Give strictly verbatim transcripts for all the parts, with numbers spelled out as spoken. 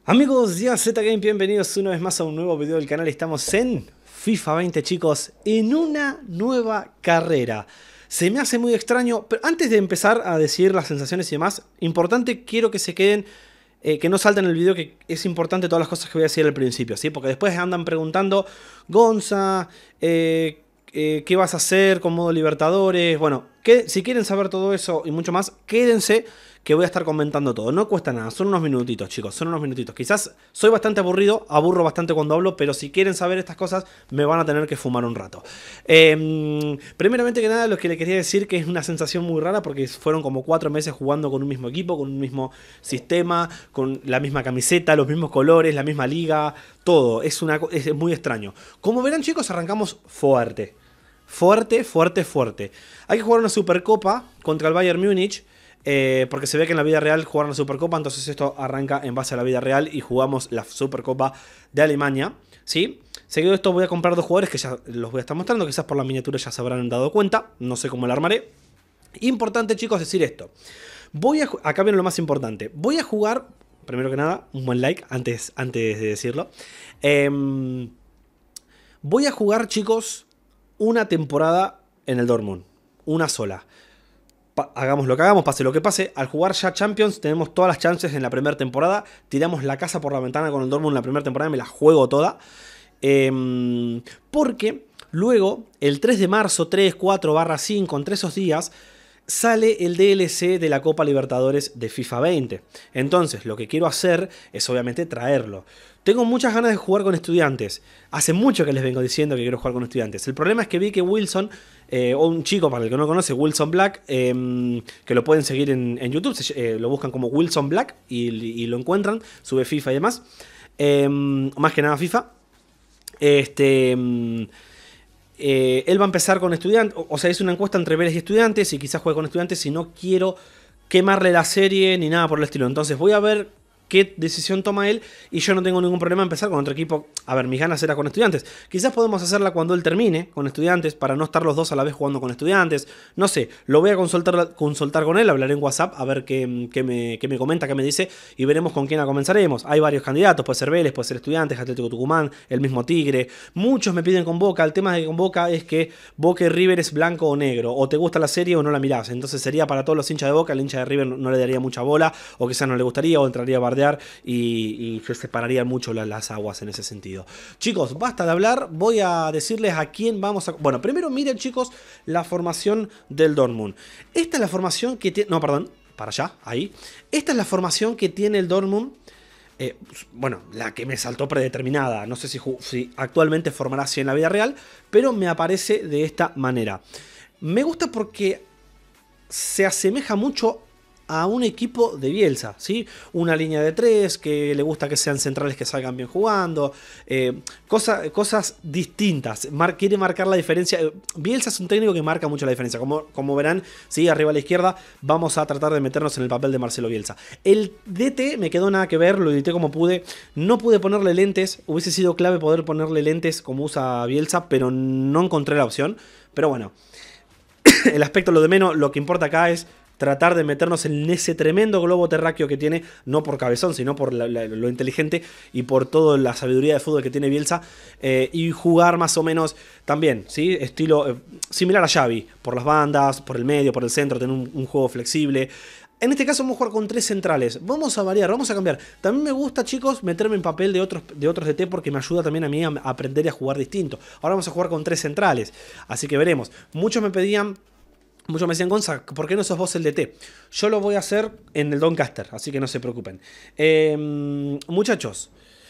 Amigos de A Z Game, bienvenidos una vez más a un nuevo video del canal. Estamos en FIFA veinte, chicos, en una nueva carrera. Se me hace muy extraño, pero antes de empezar a decir las sensaciones y demás, importante, quiero que se queden, eh, que no salten el video, que es importante todas las cosas que voy a decir al principio, ¿sí? Porque después andan preguntando, Gonza, eh, eh, ¿qué vas a hacer con modo Libertadores? Bueno, que, si quieren saber todo eso y mucho más, quédense, que voy a estar comentando todo. No cuesta nada, son unos minutitos, chicos, son unos minutitos. Quizás soy bastante aburrido, aburro bastante cuando hablo, pero si quieren saber estas cosas, me van a tener que fumar un rato. Eh, primeramente que nada, lo que le quería decir que es una sensación muy rara, porque fueron como cuatro meses jugando con un mismo equipo, con un mismo sistema, con la misma camiseta, los mismos colores, la misma liga, todo. Es, una, es muy extraño. Como verán, chicos, arrancamos fuerte. Fuerte, fuerte, fuerte. Hay que jugar una Supercopa contra el Bayern Múnich. Eh, porque se ve que en la vida real jugaron la Supercopa, entonces esto arranca en base a la vida real y jugamos la Supercopa de Alemania, ¿sí? Seguido de esto voy a comprar dos jugadores que ya los voy a estar mostrando, quizás por la miniatura ya se habrán dado cuenta, no sé cómo la armaré. Importante, chicos, decir esto. Voy a, acá viene lo más importante, voy a jugar, primero que nada, un buen like antes, antes de decirlo. Eh, voy a jugar, chicos, una temporada en el Dortmund, una sola. Hagamos lo que hagamos, pase lo que pase. Al jugar ya Champions tenemos todas las chances en la primera temporada. Tiramos la casa por la ventana con el Dortmund en la primera temporada. Me la juego toda. Eh, porque luego, el tres de marzo, tres, cuatro, barra cinco, entre esos días, sale el D L C de la Copa Libertadores de FIFA veinte. Entonces, lo que quiero hacer es obviamente traerlo. Tengo muchas ganas de jugar con Estudiantes. Hace mucho que les vengo diciendo que quiero jugar con Estudiantes. El problema es que vi que Wilson, eh, o un chico para el que no conoce, Wilson Black, eh, que lo pueden seguir en, en YouTube, se, eh, lo buscan como Wilson Black y, y lo encuentran, sube FIFA y demás. Eh, más que nada FIFA. Este... Eh, él va a empezar con Estudiantes, o, o sea, hice una encuesta entre Vélez y Estudiantes y quizás juegue con Estudiantes y no quiero quemarle la serie ni nada por el estilo. Entonces voy a ver qué decisión toma él y yo no tengo ningún problema en empezar con otro equipo. A ver, mis ganas era con Estudiantes. Quizás podemos hacerla cuando él termine con Estudiantes para no estar los dos a la vez jugando con Estudiantes. No sé, lo voy a consultar, consultar con él, hablaré en WhatsApp a ver qué, qué, me, qué me comenta, qué me dice y veremos con quién la comenzaremos. Hay varios candidatos, puede ser Vélez, puede ser Estudiantes, Atlético Tucumán, el mismo Tigre. Muchos me piden con Boca. El tema de con Boca es que Boca y River es blanco o negro. O te gusta la serie o no la mirás. Entonces sería para todos los hinchas de Boca. El hincha de River no le daría mucha bola o quizás no le gustaría o entraría a bardear y y se separarían mucho las, las aguas en ese sentido. Chicos, basta de hablar, voy a decirles a quién vamos a... Bueno, primero miren, chicos, la formación del Dortmund. Esta es la formación que tiene... No, perdón, para allá, ahí. Esta es la formación que tiene el Dortmund. Eh, bueno, la que me saltó predeterminada. No sé si, si actualmente formará así en la vida real, pero me aparece de esta manera. Me gusta porque se asemeja mucho a un equipo de Bielsa, ¿sí? Una línea de tres, que le gusta que sean centrales que salgan bien jugando, eh, cosa, cosas distintas, Mar, quiere marcar la diferencia. Bielsa es un técnico que marca mucho la diferencia, como, como verán, ¿sí? Arriba a la izquierda, vamos a tratar de meternos en el papel de Marcelo Bielsa. El D T me quedó nada que ver, lo edité como pude, no pude ponerle lentes, hubiese sido clave poder ponerle lentes como usa Bielsa, pero no encontré la opción, pero bueno, el aspecto lo de menos, lo que importa acá es tratar de meternos en ese tremendo globo terráqueo que tiene, no por cabezón, sino por la, la, lo inteligente y por toda la sabiduría de fútbol que tiene Bielsa, eh, y jugar más o menos también, ¿sí? Estilo eh, similar a Xavi, por las bandas, por el medio, por el centro, tener un, un juego flexible. En este caso vamos a jugar con tres centrales. Vamos a variar, vamos a cambiar. También me gusta, chicos, meterme en papel de otros, de otros D T porque me ayuda también a mí a aprender a jugar distinto. Ahora vamos a jugar con tres centrales, así que veremos. Muchos me pedían... Muchos me decían, Gonza, ¿por qué no sos vos el D T? Yo lo voy a hacer en el Doncaster, así que no se preocupen. Eh, muchachos,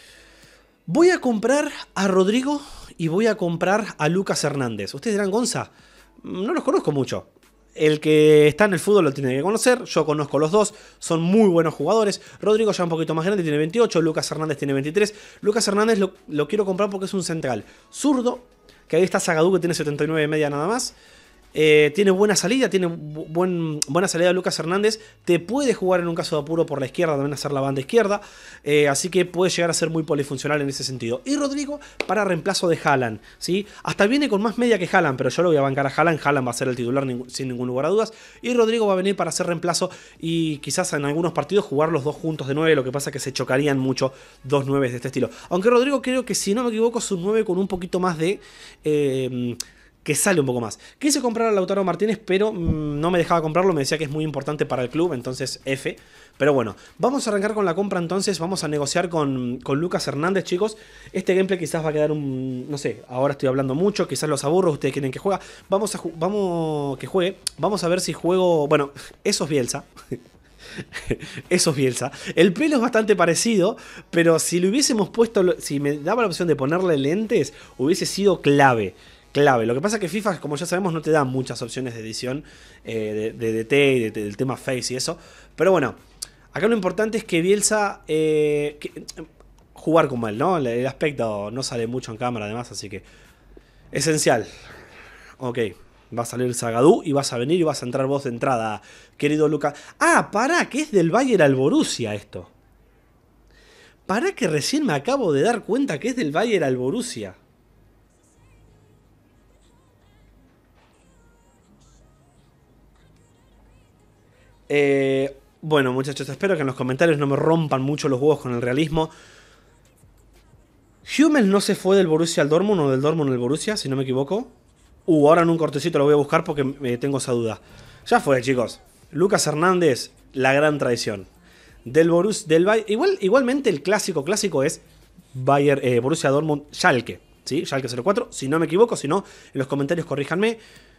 voy a comprar a Rodrigo y voy a comprar a Lucas Hernández. Ustedes dirán, Gonza, no los conozco mucho. El que está en el fútbol lo tiene que conocer. Yo conozco los dos, son muy buenos jugadores. Rodrigo ya un poquito más grande, tiene veintiocho. Lucas Hernández tiene veintitrés. Lucas Hernández lo, lo quiero comprar porque es un central zurdo, que ahí está Zagadou, que tiene setenta y nueve de media nada más. Eh, tiene buena salida, tiene bu buen, buena salida de Lucas Hernández. Te puede jugar en un caso de apuro por la izquierda, también hacer la banda izquierda. Eh, así que puede llegar a ser muy polifuncional en ese sentido. Y Rodrigo para reemplazo de Haaland, ¿sí? Hasta viene con más media que Haaland, pero yo lo voy a bancar a Haaland. Haaland va a ser el titular sin ningún lugar a dudas. Y Rodrigo va a venir para hacer reemplazo y quizás en algunos partidos jugar los dos juntos de nueve. Lo que pasa es que se chocarían mucho dos nueve de este estilo. Aunque Rodrigo creo que, si no me equivoco, es un nueve con un poquito más de... Eh, que sale un poco más. Quise comprar a Lautaro Martínez, pero mmm, no me dejaba comprarlo. Me decía que es muy importante para el club, entonces F. Pero bueno, vamos a arrancar con la compra entonces. Vamos a negociar con, con Lucas Hernández, chicos. Este gameplay quizás va a quedar un... No sé, ahora estoy hablando mucho, quizás los aburro, ustedes quieren que juegue. Vamos a vamos que juegue. Vamos a ver si juego... Bueno, eso es Bielsa. Eso es Bielsa. El pelo es bastante parecido, pero si le hubiésemos puesto... Si me daba la opción de ponerle lentes, hubiese sido clave. Clave. Lo que pasa es que FIFA, como ya sabemos, no te da muchas opciones de edición eh, de, de D T y de, de, del tema Face y eso. Pero bueno, acá lo importante es que Bielsa... Eh, que, jugar como él, ¿no? El aspecto no sale mucho en cámara además, así que... Esencial. Ok. Va a salir Zagadou y vas a venir y vas a entrar vos de entrada, querido Lucas. Ah, pará, que es del Bayern al Borussia esto. Pará que recién me acabo de dar cuenta que es del Bayern al Borussia. Eh, bueno, muchachos, espero que en los comentarios no me rompan mucho los huevos con el realismo. Hummels no se fue del Borussia al Dortmund o del Dortmund al Borussia, si no me equivoco. Uh, ahora en un cortecito lo voy a buscar porque eh, tengo esa duda. Ya fue, chicos. Lucas Hernández, la gran traición. Del Borussia, del Bayern. Igual, igualmente el clásico clásico es Bayern, eh, Borussia Dortmund, Schalke. ¿Sí? Schalke cero cuatro, si no me equivoco, si no, en los comentarios corríjanme.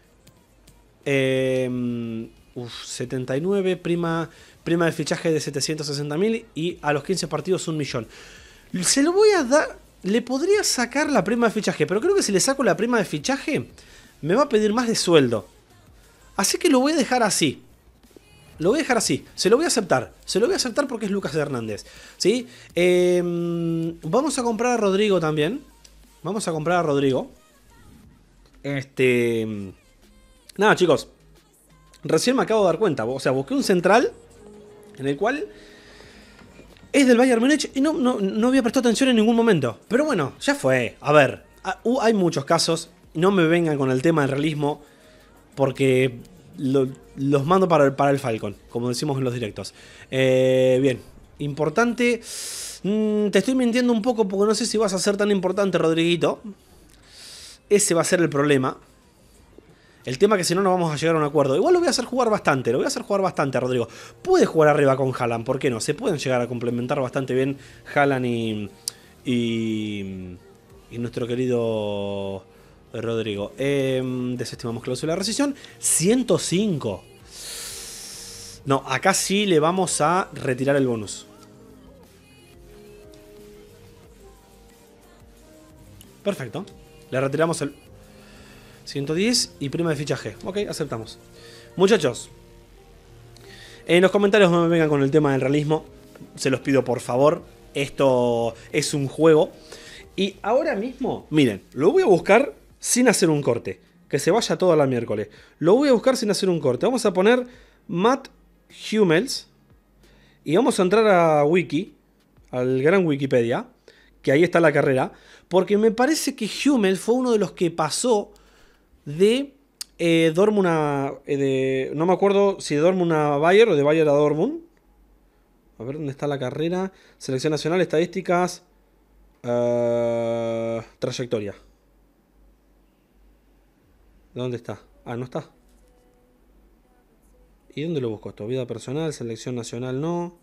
Eh... Uf, setenta y nueve, prima, prima de fichaje de setecientos sesenta mil y a los quince partidos un millón. Se lo voy a dar, le podría sacar la prima de fichaje, pero creo que si le saco la prima de fichaje me va a pedir más de sueldo. Así que lo voy a dejar así. Lo voy a dejar así, se lo voy a aceptar. Se lo voy a aceptar porque es Lucas Hernández, ¿sí? Eh, vamos a comprar a Rodrigo también. Vamos a comprar a Rodrigo. Este... Nada, chicos. Recién me acabo de dar cuenta, o sea, busqué un central en el cual es del Bayern Múnich y no, no, no había prestado atención en ningún momento. Pero bueno, ya fue. A ver, hay muchos casos, no me vengan con el tema del realismo porque lo, los mando para el, para el Falcon, como decimos en los directos. Eh, bien, importante. Mm, te estoy mintiendo un poco porque no sé si vas a ser tan importante, Rodriguito. Ese va a ser el problema. El tema es que si no, no vamos a llegar a un acuerdo. Igual lo voy a hacer jugar bastante. Lo voy a hacer jugar bastante a Rodrigo. Puede jugar arriba con Haaland, ¿por qué no? Se pueden llegar a complementar bastante bien Haaland y, y, y nuestro querido Rodrigo. Eh, desestimamos cláusula de rescisión. ciento cinco. No, acá sí le vamos a retirar el bonus. Perfecto. Le retiramos el... ciento diez y prima de fichaje. Ok, aceptamos. Muchachos, en los comentarios no me vengan con el tema del realismo. Se los pido por favor. Esto es un juego. Y ahora mismo, miren, lo voy a buscar sin hacer un corte. Que se vaya toda la miércoles. Lo voy a buscar sin hacer un corte. Vamos a poner Matt Hummels. Y vamos a entrar a Wiki. Al gran Wikipedia. Que ahí está la carrera. Porque me parece que Hummels fue uno de los que pasó de eh, Dortmund a... Eh, de, no me acuerdo si de Dortmund a Bayern o de Bayern a Dortmund. A ver dónde está la carrera. Selección nacional, estadísticas. Uh, trayectoria. ¿Dónde está? Ah, no está. ¿Y dónde lo busco esto? Vida personal, selección nacional, no.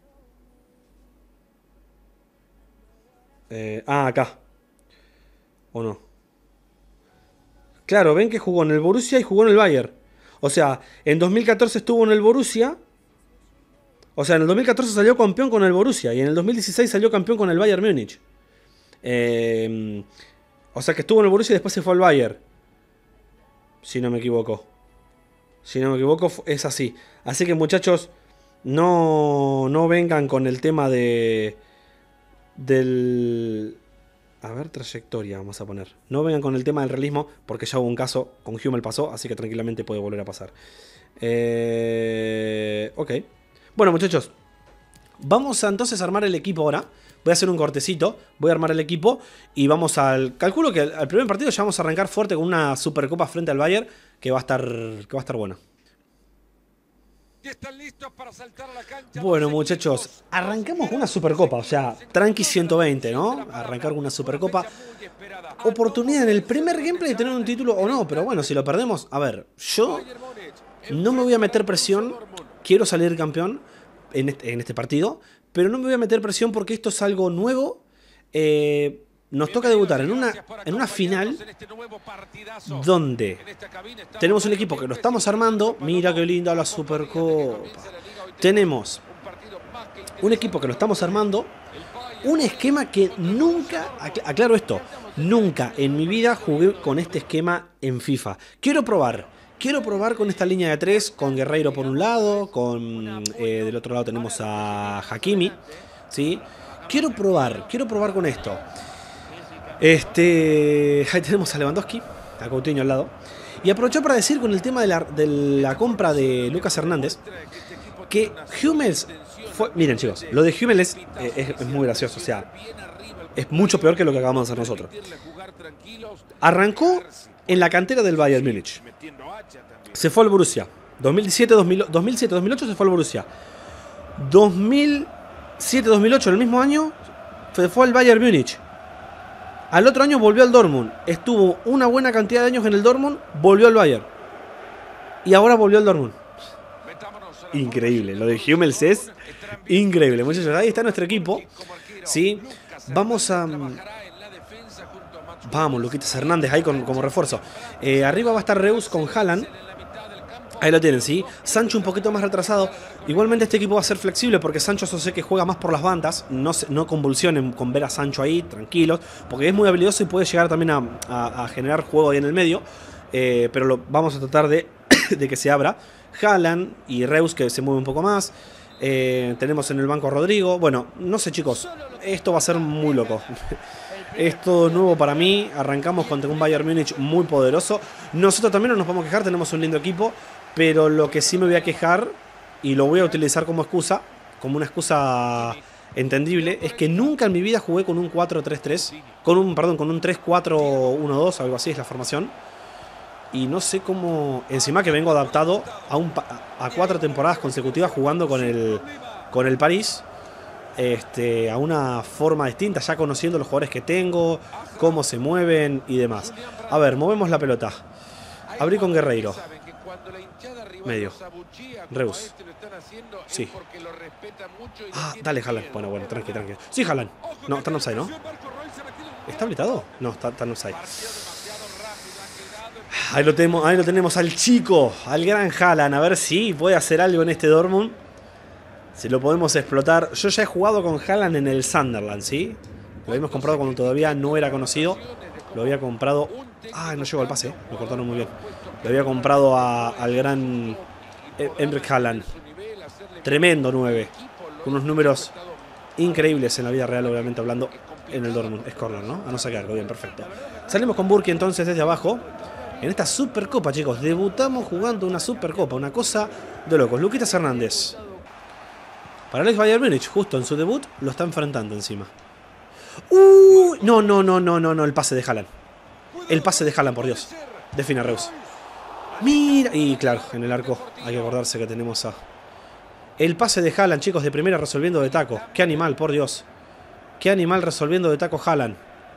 Eh, ah, acá. ¿O no? Claro, ven que jugó en el Borussia y jugó en el Bayern. O sea, en dos mil catorce estuvo en el Borussia. O sea, en el dos mil catorce salió campeón con el Borussia. Y en el dos mil dieciséis salió campeón con el Bayern Múnich. Eh, o sea que estuvo en el Borussia y después se fue al Bayern. Si no me equivoco. Si no me equivoco, es así. Así que muchachos, no, no vengan con el tema de... Del... A ver, trayectoria vamos a poner. No vengan con el tema del realismo, porque ya hubo un caso, con Hummel pasó, así que tranquilamente puede volver a pasar. Eh, ok. Bueno, muchachos, vamos a entonces armar el equipo ahora. Voy a hacer un cortecito, voy a armar el equipo y vamos al... Calculo que al, al primer partido ya vamos a arrancar fuerte con una Supercopa frente al Bayern, que va a estar, que va a estar buena. Bueno, muchachos, arrancamos con una Supercopa, o sea, tranqui ciento veinte, ¿no? Arrancar con una Supercopa. Oportunidad en el primer gameplay de tener un título o no, pero bueno, si lo perdemos, a ver, yo no me voy a meter presión, quiero salir campeón en este, en este partido, pero no me voy a meter presión porque esto es algo nuevo. Eh, nos toca debutar en una, en una final donde tenemos un equipo que lo estamos armando. Mira qué linda la Supercopa. Tenemos un equipo que lo estamos armando. Un esquema que nunca, aclaro esto, nunca en mi vida jugué con este esquema en FIFA. Quiero probar, quiero probar con esta línea de tres, con Guerreiro por un lado, con eh, del otro lado tenemos a Hakimi, ¿sí? Quiero probar, quiero probar con esto. Este, ahí tenemos a Lewandowski, a Coutinho al lado. Y aprovecho para decir con el tema de la, de la compra de Lucas Hernández, que Hummels fue... Miren chicos, lo de Hummels es, es, es muy gracioso, o sea, es mucho peor que lo que acabamos de hacer nosotros. Arrancó en la cantera del Bayern Múnich. Se fue al Borussia. dos mil siete dos mil ocho se fue al Borussia. dos mil siete dos mil ocho, en el mismo año, se fue al Bayern Múnich. Al otro año volvió al Dortmund. Estuvo una buena cantidad de años en el Dortmund, volvió al Bayern. Y ahora volvió al Dortmund. Increíble, lo de Hummels es increíble, muchachos. Ahí está nuestro equipo, ¿sí? Vamos a... Vamos, Luquitas Hernández ahí con, como refuerzo. Eh, arriba va a estar Reus con Haaland. Ahí lo tienen, ¿sí? Sancho un poquito más retrasado. Igualmente este equipo va a ser flexible porque Sancho yo sé que juega más por las bandas. No, se, no convulsionen con ver a Sancho ahí, tranquilos. Porque es muy habilidoso y puede llegar también a, a, a generar juego ahí en el medio. Eh, pero lo, vamos a tratar de, de que se abra. Haaland y Reus que se mueve un poco más. Eh, tenemos en el banco a Rodrigo. Bueno, no sé chicos, esto va a ser muy loco. Es todo nuevo para mí. Arrancamos contra un Bayern Múnich muy poderoso. Nosotros también no nos podemos quejar, tenemos un lindo equipo. Pero lo que sí me voy a quejar, y lo voy a utilizar como excusa, como una excusa entendible, es que nunca en mi vida jugué con un cuatro tres tres, con un, perdón, con un tres cuatro uno dos, algo así es la formación. Y no sé cómo, encima que vengo adaptado a, un, a cuatro temporadas consecutivas jugando con el, con el París, este, a una forma distinta, ya conociendo los jugadores que tengo, cómo se mueven y demás. A ver, movemos la pelota. Abrí con Guerreiro. Medio. Reus. Sí. Ah, dale, Haaland. Bueno, bueno, tranqui, tranqui. Sí, Haaland. No, está en offside, ¿no? ¿Está habilitado? No, está, está en offside. Ahí lo, tenemos, ahí lo tenemos al chico, al gran Haaland. A ver si puede hacer algo en este Dortmund. Si lo podemos explotar. Yo ya he jugado con Haaland en el Sunderland, ¿sí? Lo habíamos comprado cuando todavía no era conocido. Lo había comprado... Ah, no llegó al pase, me cortaron muy bien. Lo había comprado a, al gran Erling Haaland. Tremendo nueve. Con unos números increíbles en la vida real, obviamente hablando, en el Dortmund. Es corner, ¿no? A no sacarlo, bien, perfecto. Salimos con Burki entonces desde abajo. En esta Supercopa, chicos. Debutamos jugando una Supercopa. Una cosa de locos. Luquitas Hernández. Para el Bayern Múnich, justo en su debut, lo está enfrentando encima. ¡Uh! No, no, no, no, no, no. El pase de Haaland. El pase de Haaland, por Dios. Define Reus. Mira. Y claro, en el arco hay que acordarse que tenemos a... El pase de Haaland, chicos, de primera resolviendo de taco. Qué animal, por Dios. Qué animal resolviendo de taco Haaland.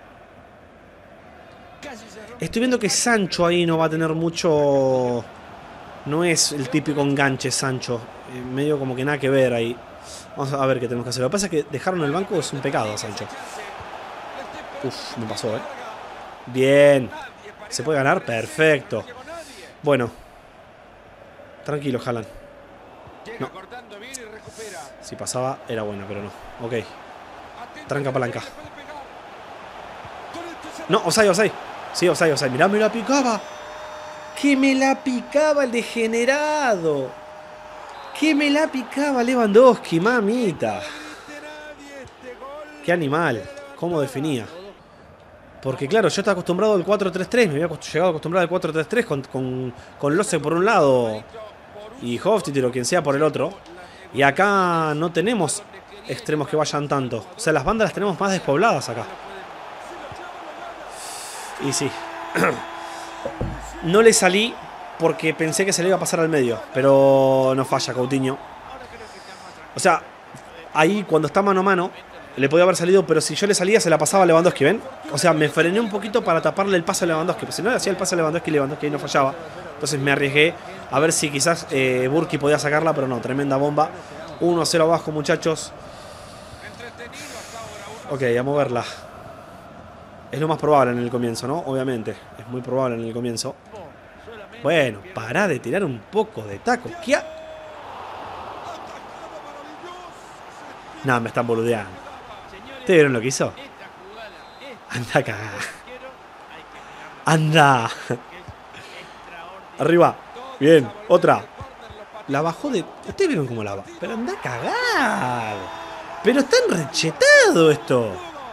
Estoy viendo que Sancho ahí no va a tener mucho... No es el típico enganche Sancho. Eh, medio como que nada que ver ahí. Vamos a ver qué tenemos que hacer. Lo que pasa es que dejarlo en el banco es un pecado a Sancho. Uf, me pasó, ¿eh? Bien. ¿Se puede ganar? Perfecto. Bueno. Tranquilo, Haaland. No. Si pasaba, era bueno, pero no. Ok. Tranca palanca. No, offside, offside. Sí, offside, offside. Mirá, me la picaba. Que me la picaba el degenerado. Que me la picaba Lewandowski, mamita. Qué animal. Cómo definía. Porque claro, yo estaba acostumbrado al cuatro tres tres. Me había llegado a acostumbrar al cuatro tres tres con, con, con Lose por un lado y Hofstadter o quien sea por el otro. Y acá no tenemos extremos que vayan tanto. O sea, las bandas las tenemos más despobladas acá. Y sí. No le salí porque pensé que se le iba a pasar al medio. Pero no falla Coutinho. O sea, ahí cuando está mano a mano le podía haber salido, pero si yo le salía se la pasaba a Lewandowski, ¿ven? O sea, me frené un poquito para taparle el pase a Lewandowski. Pero si no le hacía el pase a Lewandowski, Lewandowski no fallaba. Entonces me arriesgué a ver si quizás eh, Burki podía sacarla, pero no, tremenda bomba. uno a cero abajo, muchachos. Ok, a moverla. Es lo más probable en el comienzo, ¿no? Obviamente, es muy probable en el comienzo. Bueno, pará de tirar un poco de taco. ¿Qué ha... No, me están boludeando. ¿Ustedes vieron lo que hizo? Anda a cagar. Anda. Arriba. Bien, otra. La bajó de... Ustedes vieron cómo la va. Pero anda a cagar. Pero está enrechetado esto.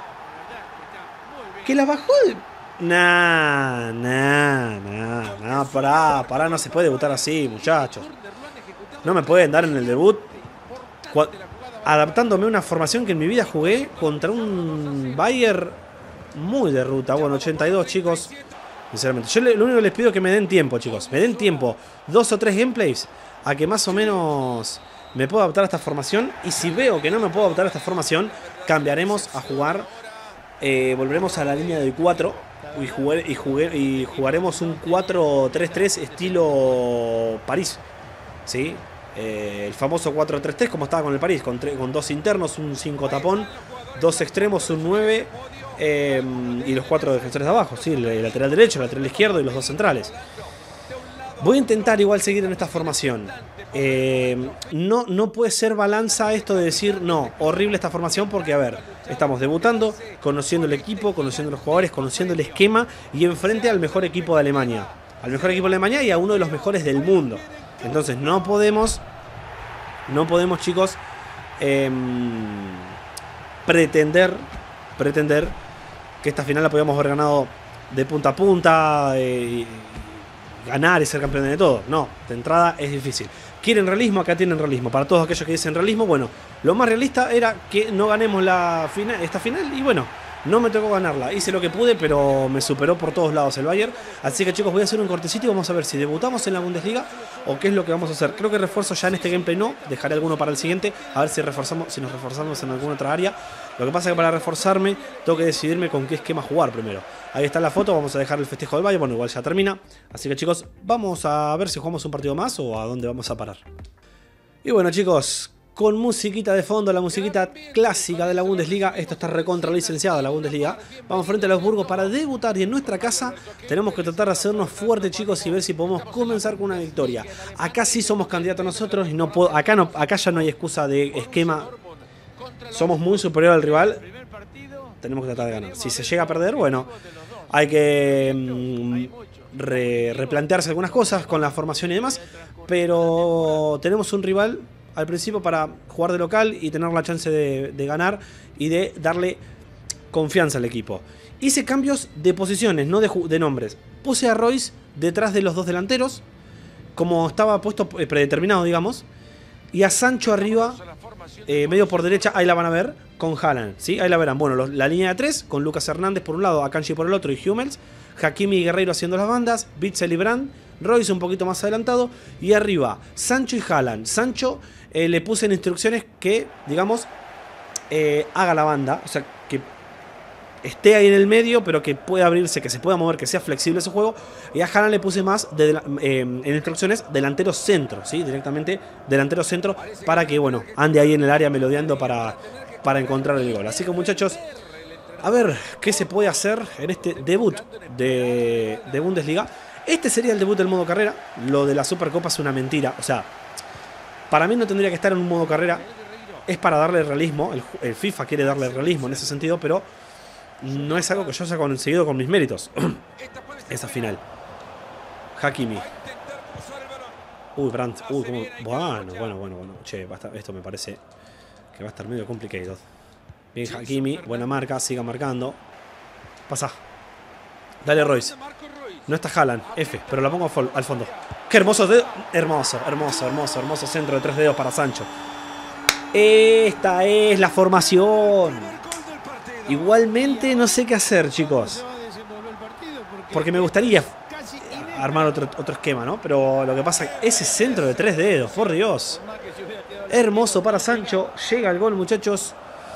Que la bajó de... Nah, nah, nah, nah. Pará, pará, no se puede debutar así, muchachos. No me pueden dar en el debut. Cu adaptándome a una formación que en mi vida jugué contra un Bayern muy de ruta. Bueno, ochenta y dos, chicos. Sinceramente, yo le, lo único que les pido es que me den tiempo, chicos. Me den tiempo. Dos o tres gameplays a que más o menos me puedo adaptar a esta formación. Y si veo que no me puedo adaptar a esta formación, cambiaremos a jugar. Eh, volveremos a la línea de cuatro. Y, jugué, y, jugué, y jugaremos un cuatro tres tres estilo París. ¿Sí? Eh, el famoso cuatro tres tres como estaba con el París, con, con dos internos, un cinco tapón, dos extremos, un nueve eh, y los cuatro defensores de abajo, ¿sí? El lateral derecho, el lateral izquierdo y los dos centrales. Voy a intentar igual seguir en esta formación. Eh, no, no puede ser balanza esto de decir, no, horrible esta formación porque, a ver, estamos debutando, conociendo el equipo, conociendo los jugadores, conociendo el esquema y enfrente al mejor equipo de Alemania. Al mejor equipo de Alemania y a uno de los mejores del mundo. Entonces no podemos, no podemos, chicos, eh, pretender, pretender que esta final la podíamos haber ganado de punta a punta, eh, ganar y ser campeones de todo. No, de entrada es difícil. ¿Quieren realismo? Acá tienen realismo. Para todos aquellos que dicen realismo, bueno, lo más realista era que no ganemos la final, esta final y bueno, no me tocó ganarla. Hice lo que pude, pero me superó por todos lados el Bayern. Así que, chicos, voy a hacer un cortecito y vamos a ver si debutamos en la Bundesliga o qué es lo que vamos a hacer. Creo que refuerzo ya en este gameplay no. Dejaré alguno para el siguiente. A ver si reforzamos, si nos reforzamos en alguna otra área. Lo que pasa es que para reforzarme tengo que decidirme con qué esquema jugar primero. Ahí está la foto. Vamos a dejar el festejo del Bayern. Bueno, igual ya termina. Así que, chicos, vamos a ver si jugamos un partido más o a dónde vamos a parar. Y bueno, chicos, con musiquita de fondo, la musiquita clásica de la Bundesliga. Esto está recontra licenciado, la Bundesliga. Vamos frente a los Augsburgo para debutar y en nuestra casa tenemos que tratar de hacernos fuertes, chicos, y ver si podemos comenzar con una victoria. Acá sí somos candidatos nosotros y no puedo, acá, no, acá ya no hay excusa de esquema. Somos muy superior al rival. Tenemos que tratar de ganar. Si se llega a perder, bueno, hay que mmm, re, replantearse algunas cosas con la formación y demás. Pero tenemos un rival al principio para jugar de local y tener la chance de, de ganar y de darle confianza al equipo. Hice cambios de posiciones, no de, de nombres. Puse a Royce detrás de los dos delanteros, como estaba puesto eh, predeterminado, digamos. Y a Sancho arriba, eh, medio por derecha, ahí la van a ver, con Haaland, ¿sí? Ahí la verán. Bueno, los, la línea de tres, con Lucas Hernández por un lado, Akanji por el otro y Hummels. Hakimi y Guerreiro haciendo las bandas, Witsel y Brandt. Royce un poquito más adelantado. Y arriba, Sancho y Haaland. Sancho eh, le puse en instrucciones que, digamos, eh, haga la banda. O sea, que esté ahí en el medio, pero que pueda abrirse, que se pueda mover, que sea flexible ese juego. Y a Haaland le puse más de, eh, en instrucciones delantero centro, ¿sí? Directamente delantero centro para que, bueno, ande ahí en el área melodeando para, para encontrar el gol. Así que, muchachos, a ver qué se puede hacer en este debut de, de Bundesliga. Este sería el debut del modo carrera. Lo de la Supercopa es una mentira. O sea, para mí no tendría que estar en un modo carrera. Es para darle realismo. El, el FIFA quiere darle realismo en ese sentido, pero no es algo que yo haya conseguido con mis méritos. Esa final. Hakimi. Uy, Brandt. Uy, cómo... Bueno, bueno, bueno, bueno. Che, va a estar... esto me parece que va a estar medio complicado. Bien, Hakimi. Buena marca. Siga marcando. Pasa. Dale, Royce. No está Haaland. F, pero la pongo al fondo. Qué hermoso dedo. Hermoso, hermoso, hermoso, hermoso centro de tres dedos para Sancho. Esta es la formación. Igualmente no sé qué hacer, chicos. Porque me gustaría armar otro, otro esquema, ¿no? Pero lo que pasa es que ese centro de tres dedos, por Dios. Hermoso para Sancho. Llega el gol, muchachos.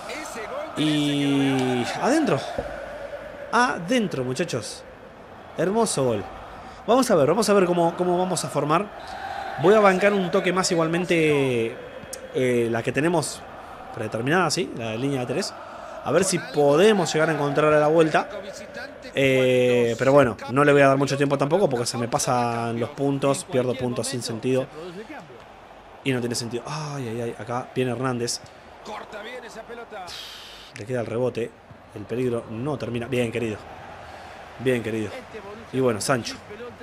Y... adentro. Adentro, muchachos. Hermoso gol. Vamos a ver, vamos a ver cómo, cómo vamos a formar. Voy a bancar un toque más igualmente eh, la que tenemos predeterminada, ¿sí? La línea de tres. A ver si podemos llegar a encontrar a la vuelta. Eh, pero bueno, no le voy a dar mucho tiempo tampoco porque se me pasan los puntos. Pierdo puntos sin sentido. Y no tiene sentido. Ay, ay, ay. Acá viene Hernández. Le queda el rebote. El peligro no termina. Bien, querido. Bien, querido. Y bueno, Sancho.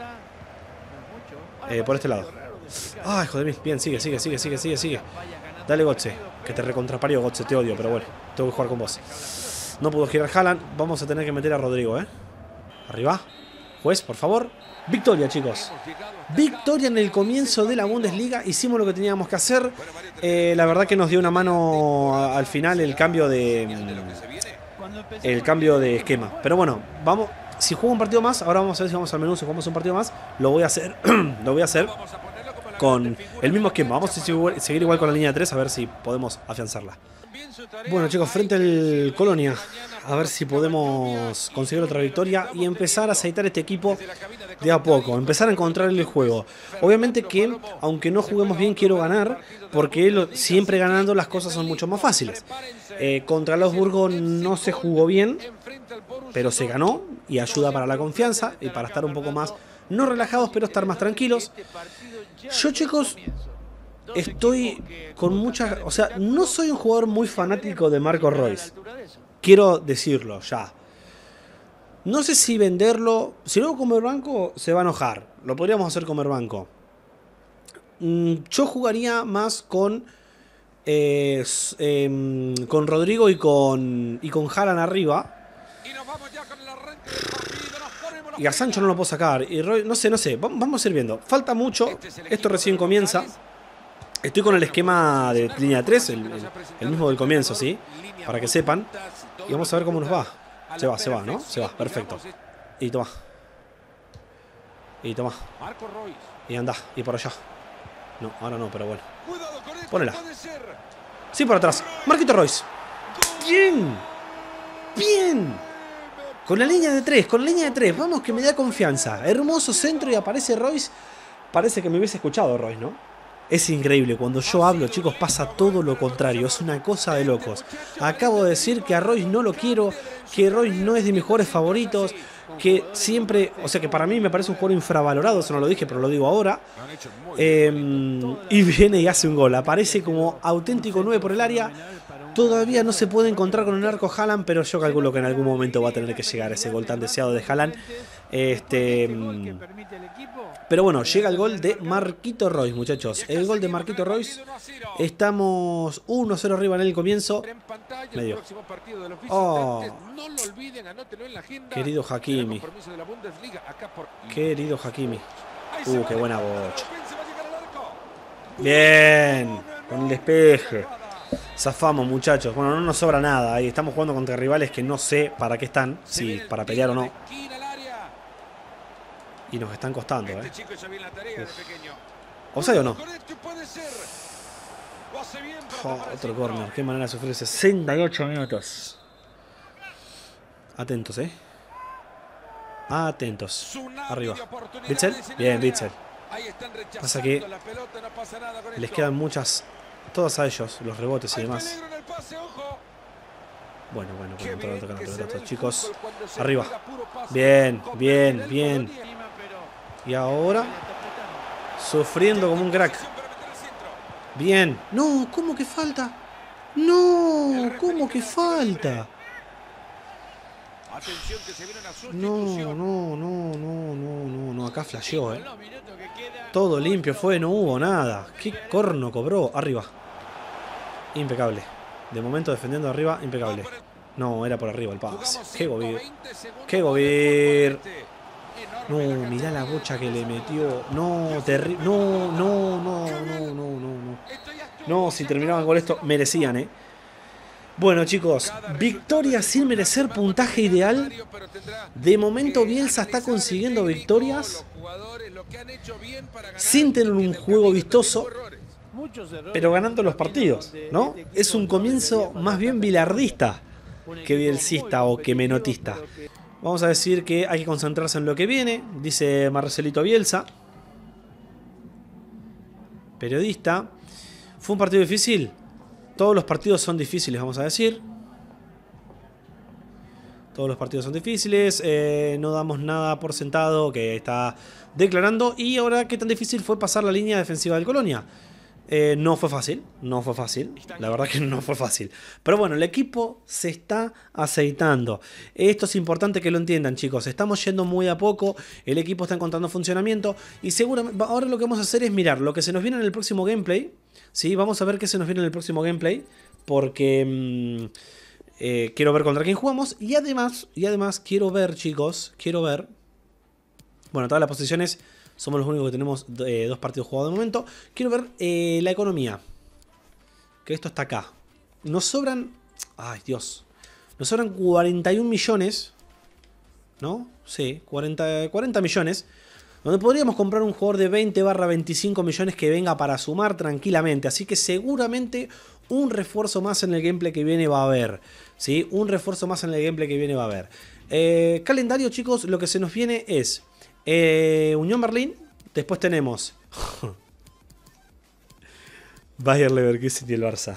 Eh, por este lado. Ay, joder, mí. Bien, sigue, sigue, sigue, sigue, sigue, sigue. Dale, Götze. Que te recontraparió, Götze. Te odio, pero bueno. Tengo que jugar con vos. No pudo girar Haaland. Vamos a tener que meter a Rodrigo, ¿eh? Arriba. Juez, por favor. Victoria, chicos. Victoria en el comienzo de la Bundesliga. Hicimos lo que teníamos que hacer. Eh, la verdad que nos dio una mano al final el cambio de... El cambio de esquema. Pero bueno, vamos... Si juego un partido más, ahora vamos a ver si vamos al menú, si jugamos un partido más, lo voy a hacer, lo voy a hacer con el mismo esquema. Vamos a seguir igual con la línea de tres, a ver si podemos afianzarla. Bueno, chicos, frente al Colonia, a ver si podemos conseguir otra victoria y empezar a aceitar este equipo de a poco, empezar a encontrar el juego. Obviamente que, aunque no juguemos bien, quiero ganar, porque lo, siempre ganando las cosas son mucho más fáciles. Eh, contra los Burgos no se jugó bien, pero se ganó y ayuda para la confianza y para estar un poco más, no relajados, pero estar más tranquilos. Yo, chicos, estoy con muchas... O sea, no soy un jugador muy fanático de Marco Reus. Quiero decirlo ya. No sé si venderlo. Si luego comer banco, se va a enojar. Lo podríamos hacer comer banco. Yo jugaría más con... Eh, eh, con Rodrigo y con, y con Haaland arriba. Y a Sancho no lo puedo sacar. Y Roy, no sé, no sé. Vamos a ir viendo. Falta mucho. Esto recién comienza. Estoy con el esquema de línea tres, el, el, el mismo del comienzo, ¿sí? Para que sepan. Y vamos a ver cómo nos va. Se va, se va, ¿no? Se va, perfecto. Y toma. Y toma. Y anda, y por allá. No, ahora no, pero bueno. Ponela. Sí, por atrás. Marquito Reus. Bien. Bien. Con la línea de tres, con la línea de tres. Vamos, que me da confianza. Hermoso centro y aparece Reus. Parece que me hubiese escuchado Reus, ¿no? Es increíble, cuando yo hablo, chicos, pasa todo lo contrario. Es una cosa de locos. Acabo de decir que a Reus no lo quiero, que Reus no es de mis jugadores favoritos, que siempre... O sea, que para mí me parece un jugador infravalorado, eso no lo dije, pero lo digo ahora. Eh, y viene y hace un gol. Aparece como auténtico nueve por el área. Todavía no se puede encontrar con el arco Haaland, pero yo calculo que en algún momento va a tener que llegar ese gol tan deseado de Haaland. Este, pero bueno, llega el gol de Marquito Reus, muchachos. El gol de Marquito Reus. Estamos uno cero arriba en el comienzo. Medio. Oh. Querido Hakimi. Querido Hakimi. Uh, qué buena bocha. Bien. Con el despeje. Zafamos, muchachos. Bueno, no nos sobra nada. Ahí estamos jugando contra rivales que no sé para qué están. Si para pelear o no. Y nos están costando, ¿eh? ¿Offside o no? Oh, otro corner. Qué manera de sufrir. sesenta y ocho minutos. Atentos, ¿eh? Atentos. Arriba. ¿Witsel? Bien, Witsel. Pasa que les quedan muchas... Todos a ellos, los rebotes y demás. Bueno, bueno, bueno, tocan, tocan, tocan, tocan, chicos. Arriba. Bien, bien, bien. Y ahora, sufriendo como un crack. Bien. No, ¿cómo que falta? No, ¿cómo que falta? No, no, no, no, no, no, no. Acá flasheó, eh. Todo limpio fue, no hubo nada. ¿Qué corno cobró? Arriba. Impecable. De momento defendiendo arriba, impecable. No, era por arriba el pase. Qué gobir. Qué gobir. No, mirá la bocha que le metió. No, terrible. No, no, no, no, no, no, no. No, si terminaban con esto, merecían, ¿eh? Bueno, chicos, victoria sin merecer puntaje ideal. De momento Bielsa está consiguiendo victorias sin tener un juego vistoso, pero ganando los partidos, ¿no? Es un comienzo más bien bilardista que bielcista o que menotista. Vamos a decir que hay que concentrarse en lo que viene, dice Marcelito Bielsa, periodista. ¿Fue un partido difícil? Todos los partidos son difíciles, vamos a decir. Todos los partidos son difíciles. Eh, no damos nada por sentado que está declarando. Y ahora, ¿qué tan difícil fue pasar la línea defensiva del Colonia? Eh, no fue fácil. No fue fácil. La verdad que no fue fácil. Pero bueno, el equipo se está aceitando. Esto es importante que lo entiendan, chicos. Estamos yendo muy a poco. El equipo está encontrando funcionamiento. Y seguramente ahora lo que vamos a hacer es mirar lo que se nos viene en el próximo gameplay. ¿Sí? Vamos a ver qué se nos viene en el próximo gameplay. Porque... Mmm, Eh, quiero ver contra quién jugamos. Y además, y además quiero ver, chicos. Quiero ver. Bueno, todas las posiciones. Somos los únicos que tenemos eh, dos partidos jugados de momento. Quiero ver eh, la economía. Que esto está acá. Nos sobran... Ay, Dios. Nos sobran cuarenta y un millones. ¿No? Sí, cuarenta, cuarenta millones. Donde podríamos comprar un jugador de veinte barra veinticinco millones que venga para sumar tranquilamente. Así que seguramente un refuerzo más en el gameplay que viene va a haber. ¿Sí? Un refuerzo más en el gameplay que viene va a haber. Eh, calendario, chicos, lo que se nos viene es eh, Unión Berlín. Después tenemos Bayer Leverkusen y el Barça.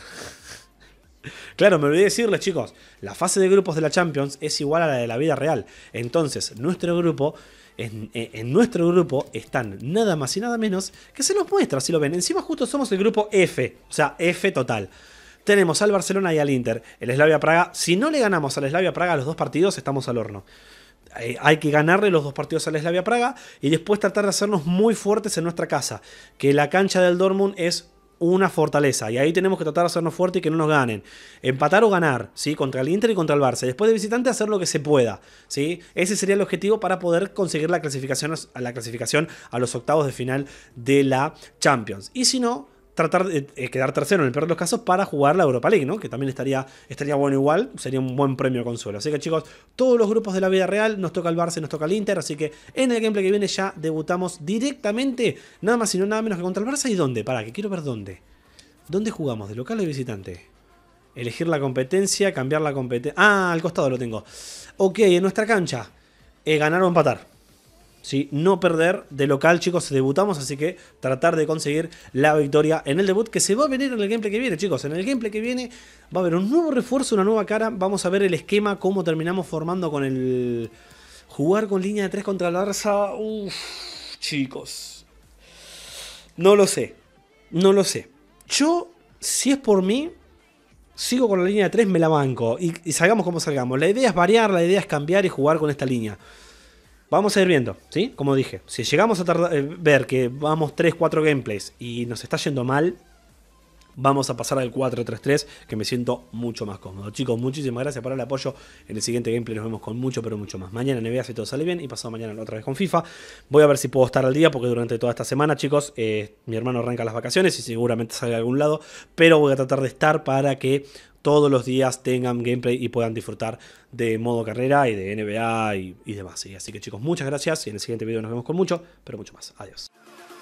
Claro, me olvidé decirles, chicos. La fase de grupos de la Champions es igual a la de la vida real. Entonces, nuestro grupo... En, en nuestro grupo están nada más y nada menos que se los muestra, si lo ven. Encima justo somos el grupo F, o sea, F total. Tenemos al Barcelona y al Inter. El Slavia Praga, si no le ganamos al Slavia Praga los dos partidos, estamos al horno. Eh, hay que ganarle los dos partidos al Slavia Praga y después tratar de hacernos muy fuertes en nuestra casa. Que la cancha del Dortmund es una fortaleza y ahí tenemos que tratar de hacernos fuertes y que no nos ganen. Empatar o ganar, ¿sí? Contra el Inter y contra el Barça. Después de visitante hacer lo que se pueda, ¿sí? Ese sería el objetivo para poder conseguir la clasificación a, la clasificación a los octavos de final de la Champions. Y si no, tratar de eh, quedar tercero en el peor de los casos para jugar la Europa League, ¿no? Que también estaría, estaría bueno igual, sería un buen premio de consuelo. Así que, chicos, todos los grupos de la vida real, nos toca el Barça y nos toca el Inter, así que en el gameplay que viene ya debutamos directamente, nada más y no nada menos que contra el Barça. ¿Y dónde? Pará, que quiero ver dónde. ¿Dónde jugamos? ¿De local o de visitante? Elegir la competencia, cambiar la competencia. Ah, al costado lo tengo. Ok, en nuestra cancha, eh, ganar o empatar. ¿Sí? No perder de local, chicos, debutamos, así que tratar de conseguir la victoria en el debut que se va a venir en el gameplay que viene, chicos. En el gameplay que viene va a haber un nuevo refuerzo, una nueva cara. Vamos a ver el esquema, cómo terminamos formando con el... Jugar con línea de tres contra el Barça. Uff, chicos. No lo sé. No lo sé. Yo, si es por mí, sigo con la línea de tres, me la banco. Y, y salgamos como salgamos. La idea es variar, la idea es cambiar y jugar con esta línea. Vamos a ir viendo, ¿sí? Como dije, si llegamos a tardar, eh, ver que vamos tres cuatro gameplays y nos está yendo mal, vamos a pasar al cuatro tres tres, que me siento mucho más cómodo. Chicos, muchísimas gracias por el apoyo. En el siguiente gameplay nos vemos con mucho, pero mucho más. Mañana N B A si todo sale bien y pasado mañana otra vez con FIFA. Voy a ver si puedo estar al día, porque durante toda esta semana, chicos, eh, mi hermano arranca las vacaciones y seguramente salga a algún lado, pero voy a tratar de estar para que todos los días tengan gameplay y puedan disfrutar de modo carrera y de N B A y, y demás. ¿Sí? Así que, chicos, muchas gracias y en el siguiente video nos vemos con mucho, pero mucho más. Adiós.